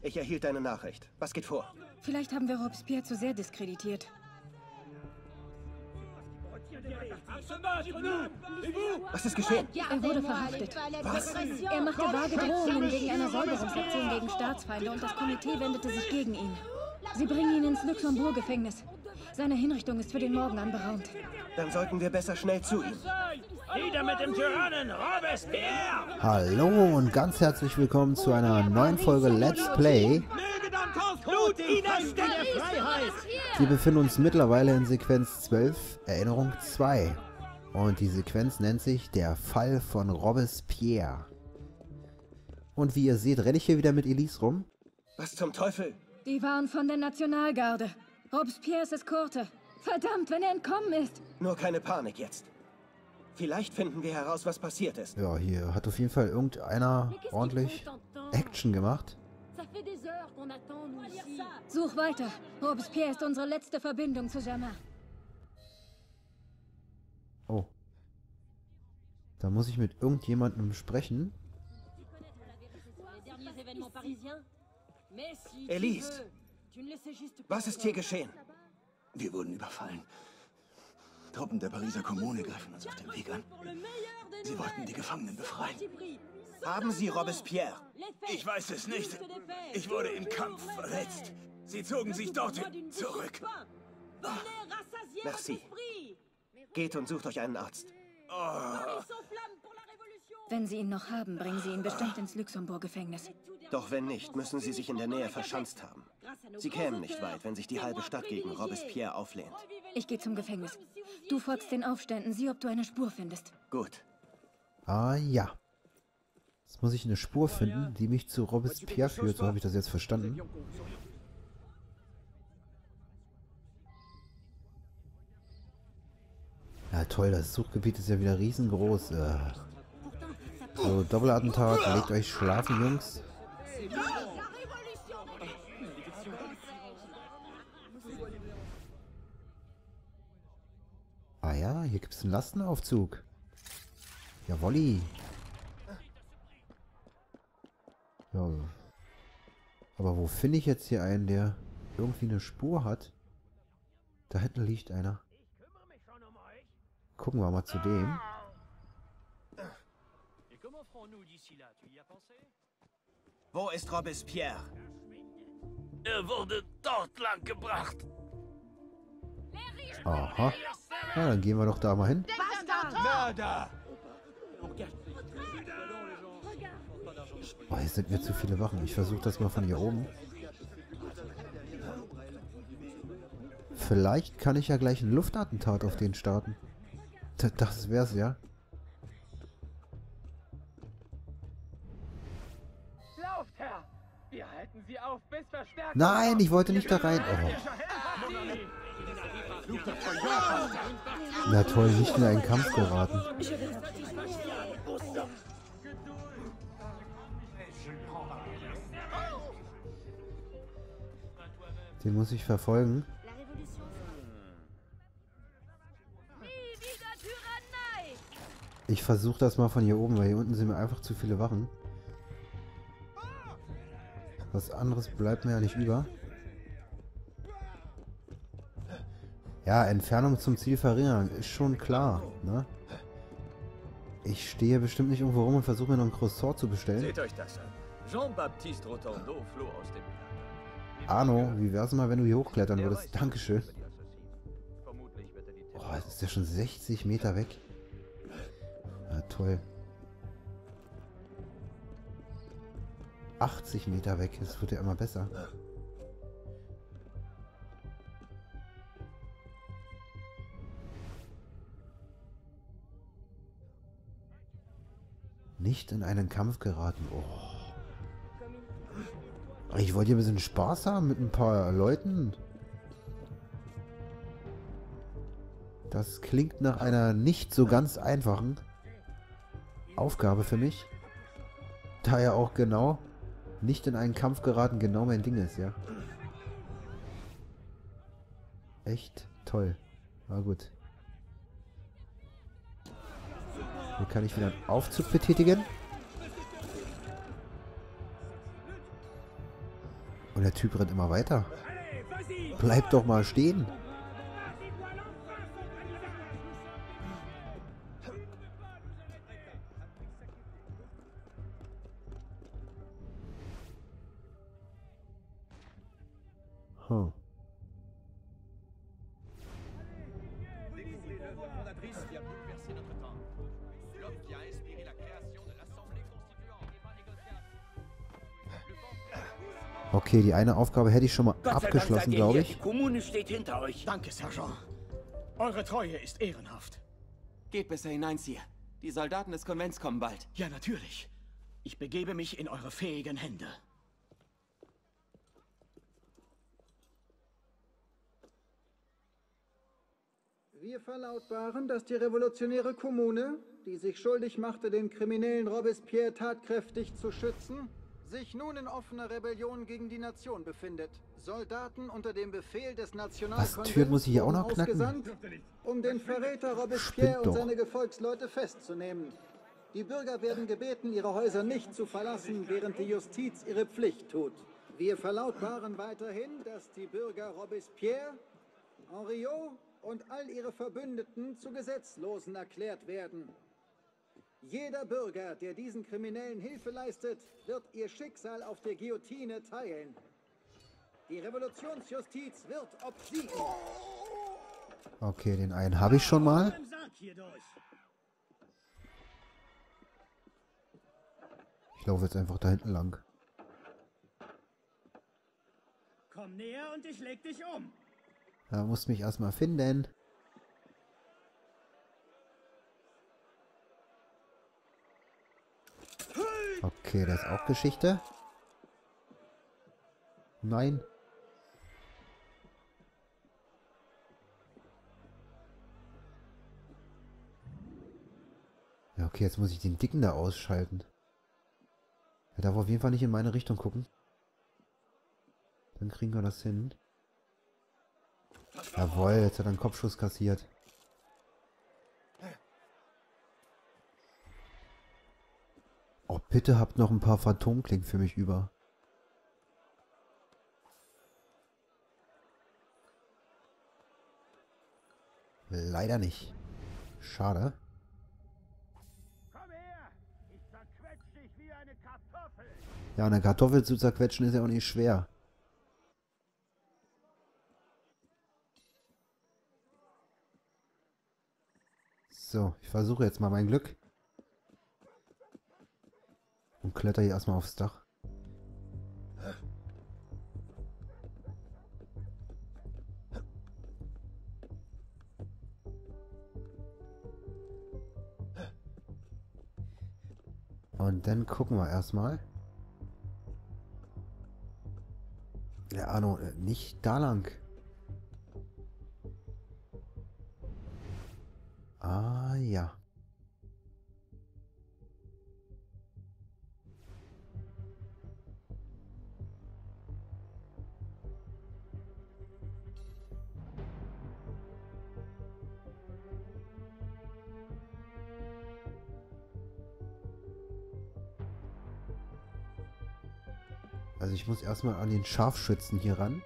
Ich erhielt eine Nachricht. Was geht vor? Vielleicht haben wir Robespierre zu sehr diskreditiert. Was ist geschehen? Er wurde verhaftet. Was? Er machte vage Drohungen wegen einer Säuberungsaktion gegen Staatsfeinde und das Komitee wendete sich gegen ihn. Sie bringen ihn ins Luxembourg-Gefängnis. Seine Hinrichtung ist für den Morgen anberaumt. Dann sollten wir besser schnell zu ihm. Wieder mit dem Tyrannen Robespierre! Hallo und ganz herzlich willkommen zu einer neuen Folge Let's Play. Möge dann Blut ihn der Freiheit! Wir befinden uns mittlerweile in Sequenz 12, Erinnerung 2. Und die Sequenz nennt sich Der Fall von Robespierre. Und wie ihr seht, renne ich hier wieder mit Elise rum. Was zum Teufel? Die waren von der Nationalgarde. Robespierres Eskorte. Verdammt, wenn er entkommen ist. Nur keine Panik jetzt. Vielleicht finden wir heraus, was passiert ist. Ja, hier hat auf jeden Fall irgendeiner ordentlich Action gemacht. Such weiter. Robespierre ist unsere letzte Verbindung zu Germain. Oh. Da muss ich mit irgendjemandem sprechen. Elise, was ist hier geschehen? Wir wurden überfallen. Truppen der Pariser Kommune greifen uns auf dem Weg an. Sie wollten die Gefangenen befreien. Haben Sie Robespierre? Ich weiß es nicht. Ich wurde im Kampf verletzt. Sie zogen sich dorthin zurück. Merci. Geht und sucht euch einen Arzt. Wenn Sie ihn noch haben, bringen Sie ihn bestimmt ins Luxembourg-Gefängnis. Doch wenn nicht, müssen Sie sich in der Nähe verschanzt haben. Sie kämen nicht weit, wenn sich die halbe Stadt gegen Robespierre auflehnt. Ich gehe zum Gefängnis. Du folgst den Aufständen, sieh, ob du eine Spur findest. Gut. Ah ja. Jetzt muss ich eine Spur finden, die mich zu Robespierre führt. So habe ich das jetzt verstanden. Ja toll, das Suchgebiet ist ja wieder riesengroß. So, Doppelattentat, legt euch schlafen, Jungs. Ah ja, hier gibt es einen Lastenaufzug. Jawolli. Ja. Aber wo finde ich jetzt hier einen, der irgendwie eine Spur hat? Da hinten liegt einer. Gucken wir mal zu dem. Wo ist Robespierre? Er wurde dort lang gebracht. Aha. Ja, dann gehen wir doch da mal hin. Mörder! Oh, hier sind mir zu viele Wachen. Ich versuche das mal von hier oben. Vielleicht kann ich ja gleich ein Luftattentat auf den starten. Das wär's ja. Lauft, Herr! Wir halten Sie auf, bis Verstärkung. Nein, ich wollte nicht da rein. Oh. Na toll, nicht in einen Kampf geraten. Den muss ich verfolgen. Ich versuche das mal von hier oben, weil hier unten sind mir einfach zu viele Wachen. Was anderes bleibt mir ja nicht über. Ja, Entfernung zum Ziel verringern, ist schon klar, ne? Ich stehe bestimmt nicht irgendwo rum und versuche mir noch ein Croissant zu bestellen. Seht euch das an. Jean-Baptiste Rotondo floh aus dem Lager. Arno, wie wär's mal, wenn du hier hochklettern würdest? Dankeschön. Oh, jetzt ist der schon 60 Meter weg. Ja, toll. 80 Meter weg, das wird ja immer besser. Nicht in einen Kampf geraten. Oh. Ich wollte hier ein bisschen Spaß haben mit ein paar Leuten. Das klingt nach einer nicht so ganz einfachen Aufgabe für mich. Da ja auch genau nicht in einen Kampf geraten genau mein Ding ist, ja. Echt toll. Na gut. Hier kann ich wieder einen Aufzug betätigen. Und der Typ rennt immer weiter. Bleib doch mal stehen. Hm. Okay, die eine Aufgabe hätte ich schon mal abgeschlossen, glaube ich. Die Kommune steht hinter euch. Danke, Sergeant. Eure Treue ist ehrenhaft. Geht besser hinein, Sir. Die Soldaten des Konvents kommen bald. Ja, natürlich. Ich begebe mich in eure fähigen Hände. Wir verlautbaren, dass die revolutionäre Kommune, die sich schuldig machte, den kriminellen Robespierre tatkräftig zu schützen, sich nun in offener Rebellion gegen die Nation befindet. Soldaten unter dem Befehl des Nationalkonvents Türen muss ich hier auch noch knacken? ausgesandt, um den Verräter Robespierre und seine Gefolgsleute festzunehmen. Die Bürger werden gebeten, ihre Häuser nicht zu verlassen, während die Justiz ihre Pflicht tut. Wir verlautbaren weiterhin, dass die Bürger Robespierre, Henriot und all ihre Verbündeten zu Gesetzlosen erklärt werden. Jeder Bürger, der diesen Kriminellen Hilfe leistet, wird ihr Schicksal auf der Guillotine teilen. Die Revolutionsjustiz wird obsiegen. Okay, den einen habe ich schon mal. Ich laufe jetzt einfach da hinten lang. Komm näher und ich leg dich um. Da muss mich erstmal finden. Okay, das ist auch Geschichte. Nein. Ja, okay, jetzt muss ich den Dicken da ausschalten. Er darf auf jeden Fall nicht in meine Richtung gucken. Dann kriegen wir das hin. Jawohl, jetzt hat er einen Kopfschuss kassiert. Oh, bitte habt noch ein paar Phantomklingen für mich über. Leider nicht. Schade. Komm her! Ich zerquetsch dich wie eine Kartoffel! Ja, eine Kartoffel zu zerquetschen ist ja auch nicht schwer. So, ich versuche jetzt mal mein Glück. Und kletter hier erstmal aufs Dach. Und dann gucken wir erstmal. Ja, Arno, nicht da lang. Ah, ja. Also ich muss erstmal an den Scharfschützen hier ran.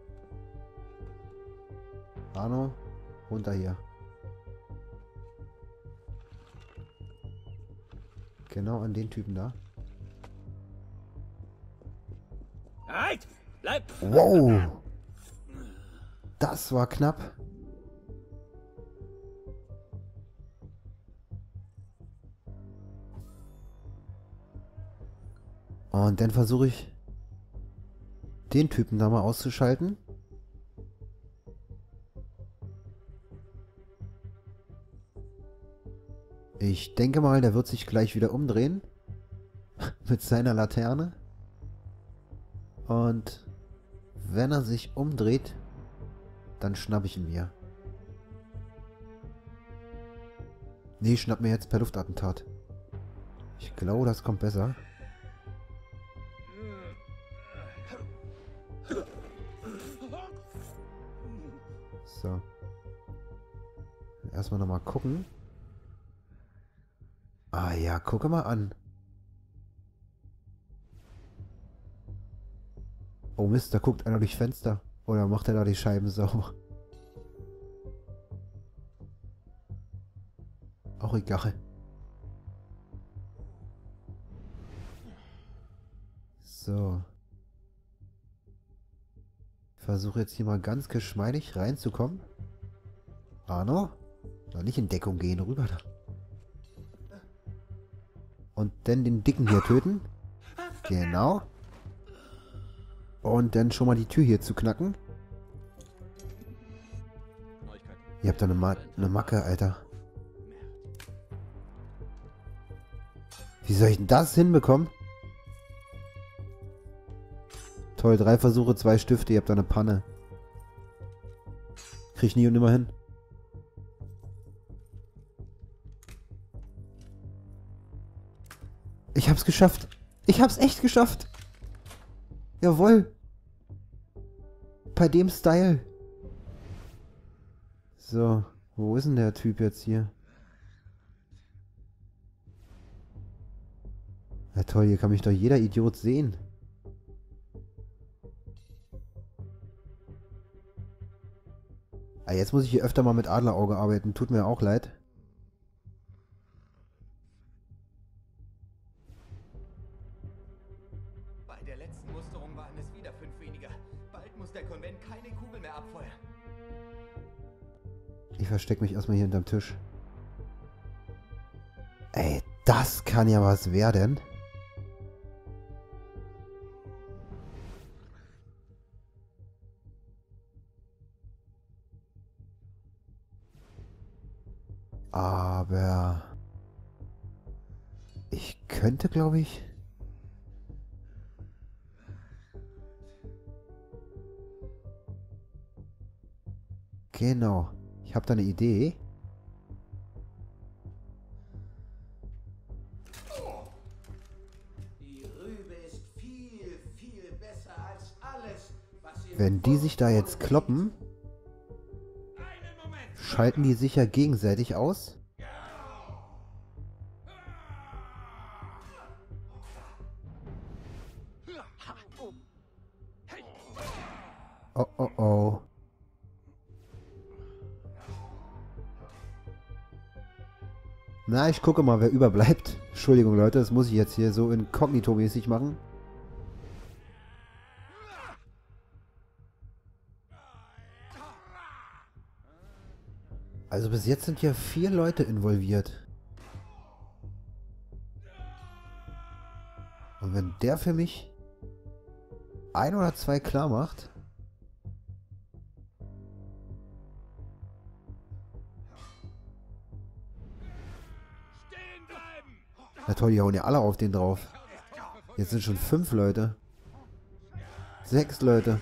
Arno, runter hier. Genau an den Typen da. Halt! Bleib! Wow! Das war knapp. Und dann versuche ich, den Typen da mal auszuschalten. Ich denke mal, der wird sich gleich wieder umdrehen. Mit seiner Laterne. Und wenn er sich umdreht, dann schnapp ich ihn mir. Nee, ich schnapp mir jetzt per Luftattentat. Ich glaube, das kommt besser. So. Erstmal nochmal gucken. Ah ja, gucke mal an. Oh Mist, da guckt einer durchs Fenster. Oder macht er da die Scheiben sauber? Auch egal. So. Ich versuche jetzt hier mal ganz geschmeidig reinzukommen. Arno? Noch nicht in Deckung gehen, rüber da. Und dann den Dicken hier töten. Genau. Und dann schon mal die Tür hier zu knacken. Ihr habt da eine Macke, Alter. Wie soll ich denn das hinbekommen? Toll, 3 Versuche, 2 Stifte, ihr habt da eine Panne. Krieg ich nie und nimmer hin. Ich hab's geschafft. Ich hab's echt geschafft. Jawohl. Bei dem Style. So, wo ist denn der Typ jetzt hier? Ja toll, hier kann mich doch jeder Idiot sehen. Ah, jetzt muss ich hier öfter mal mit Adlerauge arbeiten. Tut mir auch leid. Bei der letzten Musterung waren es wieder 5 weniger. Bald muss der Konvent keine Kugel mehr abfeuern. Ich verstecke mich erstmal hier hinterm Tisch. Ey, das kann ja was werden. Aber ich könnte, glaube ich... Genau. Ich habe da eine Idee. Die Rübe ist viel, viel besser als alles, was ihr... Wenn die sich da jetzt kloppen, schalten die sich ja gegenseitig aus. Oh, oh, oh. Na, ich gucke mal, wer überbleibt. Entschuldigung, Leute, das muss ich jetzt hier so inkognito-mäßig machen. Also bis jetzt sind ja 4 Leute involviert. Und wenn der für mich 1 oder 2 klar macht... Na toll, die hauen ja alle auf den drauf. Jetzt sind schon 5 Leute. 6 Leute.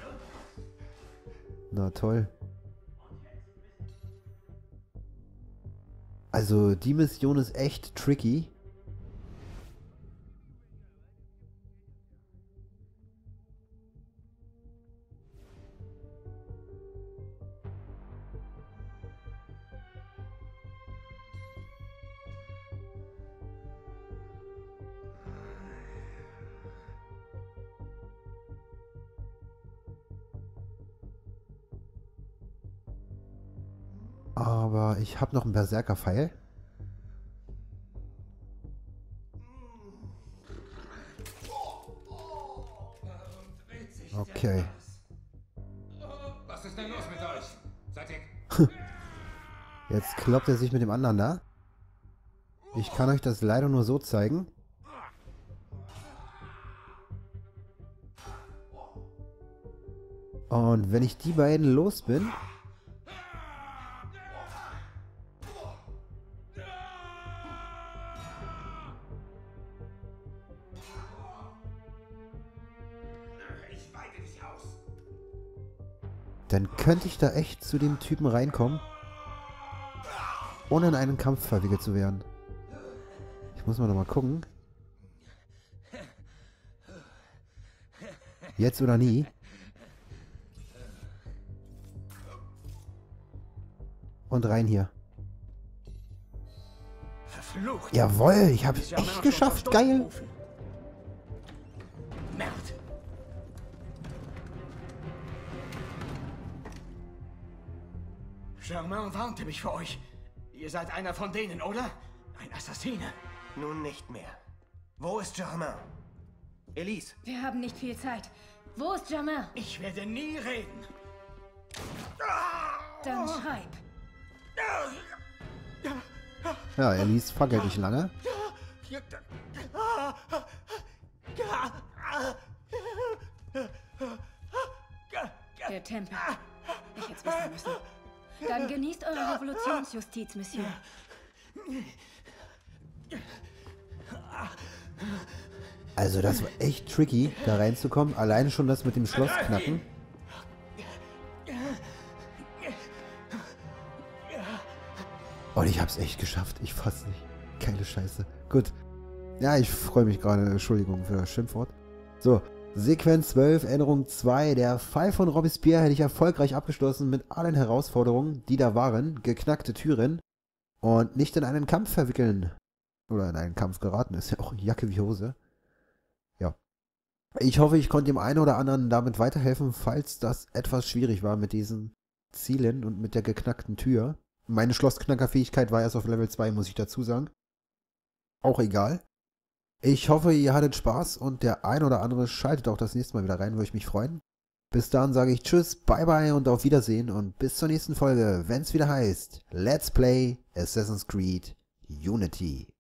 Na toll. Also die Mission ist echt tricky. Aber ich habe noch einen Berserker-Pfeil. Okay. Was ist denn los mit euch? Seid ihr... Jetzt kloppt er sich mit dem anderen da. Ich kann euch das leider nur so zeigen. Und wenn ich die beiden los bin... Dann könnte ich da echt zu dem Typen reinkommen, ohne in einen Kampf verwickelt zu werden. Ich muss mal noch mal gucken. Jetzt oder nie. Und rein hier. Verflucht. Jawohl, ich hab's echt geschafft. Geil. Merd. Germain warnte mich vor euch. Ihr seid einer von denen, oder? Ein Assassine. Nun nicht mehr. Wo ist Germain? Elise. Wir haben nicht viel Zeit. Wo ist Germain? Ich werde nie reden. Dann schreib. Ja, Elise fackelt nicht lange. Der Tempel. Ich hätte es wissen müssen. Dann genießt eure Revolutionsjustiz, Monsieur. Also das war echt tricky, da reinzukommen. Alleine schon das mit dem Schloss knacken. Und ich hab's echt geschafft. Ich fass nicht. Geile Scheiße. Gut. Ja, ich freue mich gerade. Entschuldigung für das Schimpfwort. So. Sequenz 12, Änderung 2. Der Fall von Robespierre hätte ich erfolgreich abgeschlossen mit allen Herausforderungen, die da waren. Geknackte Türen. Und nicht in einen Kampf verwickeln. Oder in einen Kampf geraten. Ist ja auch Jacke wie Hose. Ja. Ich hoffe, ich konnte dem einen oder anderen damit weiterhelfen, falls das etwas schwierig war mit diesen Zielen und mit der geknackten Tür. Meine Schlossknackerfähigkeit war erst auf Level 2, muss ich dazu sagen. Auch egal. Ich hoffe, ihr hattet Spaß und der ein oder andere schaltet auch das nächste Mal wieder rein, würde ich mich freuen. Bis dahin sage ich Tschüss, Bye Bye und auf Wiedersehen und bis zur nächsten Folge, wenn es wieder heißt Let's Play Assassin's Creed Unity.